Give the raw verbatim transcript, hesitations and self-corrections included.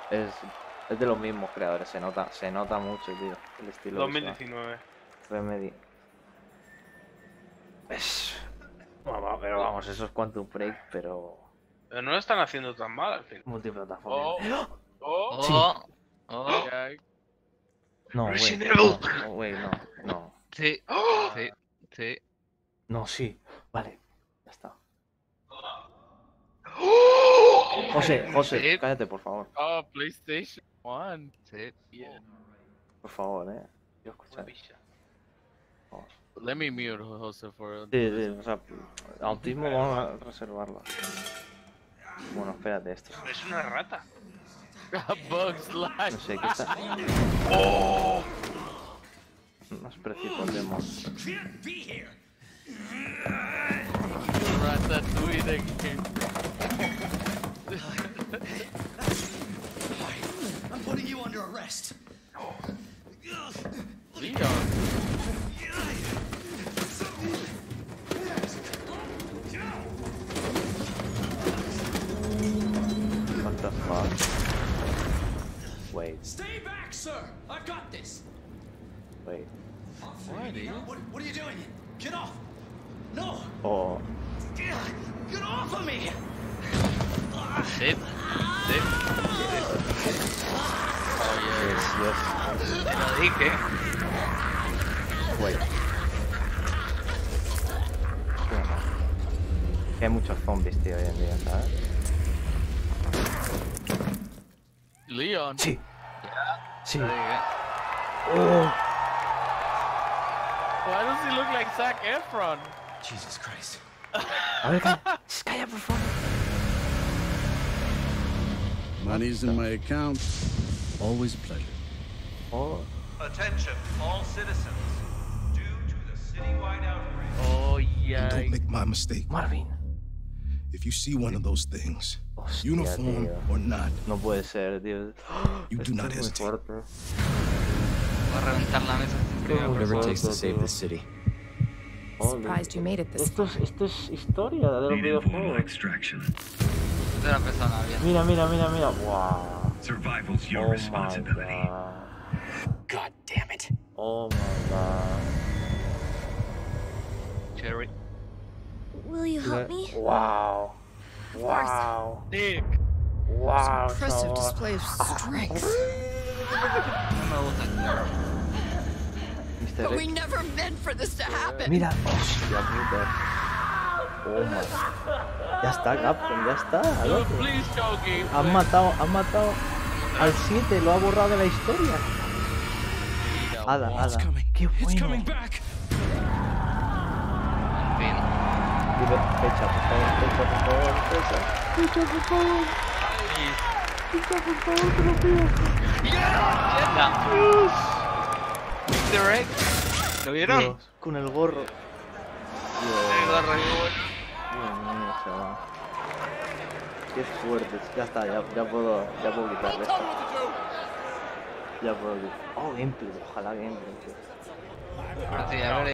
Es, es de los mismos creadores, se nota, se nota mucho, tío, el estilo dos mil diecinueve. Remedy. Es... Bueno, pero vamos, eso es Quantum Break, pero... Pero no lo están haciendo tan mal al final. Multiplataforma. Oh, oh, Sí. Oh, oh, No, güey, Resident Evil. no, güey, no, no. sí, oh. sí, sí. No, sí. Vale, ya está. ¡Oh! José, José, Sí. cállate, por favor. Oh, PlayStation One. Sí. Yeah. Por favor, eh. Yo escucharé. Let me mute Jose for. Sí, sí, o sea, autismo vamos a reservarlo. Bueno, espérate, esto. Es una rata. Bugs life. No sé, ¿qué está? ¡Oh! Nos precipitemos. Ratatouille again. I'm putting you under arrest. Leon. What the fuck? Wait, Stay back, sir. I've got this. wait. What, dude? What, what are you doing? Get off. No. Oh, Get off of me. Sí, sí. Oh, yeah. yes, yes. Te lo dije. Wait. Bueno. Que hay muchos zombies, tío, hoy en día, ¿sabes? Leon. Sí. Sí. Te lo dije. Oh. Why does he look like Zac Efron? Jesus Christ. A ver, calla. Shh, calla, por favor. Money's in my account. Always a pleasure. Oh. Attention, all citizens. Due to the citywide outbreak, Oh, And yeah. don't make my mistake. Marvin. If you see one of those things, Hostia, uniform tío. or not, No puede ser, tío. You do Esto not es muy hesitate. fuerte. Voy a reventar la mesa sin frío. Whatever it takes to save this city. Joder. Surprised you made it this Esto es, esto es historia de los videojuegos. extraction. De una persona bien. Mira, mira, mira, mira. Wow. Survival's your Oh my responsibility. god. God damn it. Oh my god. Cherry. Will you help me? Wow. Wow. Nick. Wow. Impressive chaval. display of strength. No me gusta. Mister But we X. never meant for this to happen. Mira. Hostia puta. Oh my. Ya está, Capcom, ya está. al Dude, otro. please show game. Han matado, han matado al siete, lo ha borrado de la historia. Ada, It's Ada. coming. Qué It's bueno. coming back. En fin. Dile, fecha, por favor, fecha, por favor, fecha. Fecha, por favor. Fecha, por favor, te lo pido. Ya. Mister X. ¿Lo vieron? Dios, con el gorro. Dios, El gorro igual. Dios mío, chaval. Qué fuerte. Ya está, ya, ya puedo, ya puedo quitarle esto. Ya puedo quitar. Oh, gameplay, ojalá gameplay. Pero sí, a ver.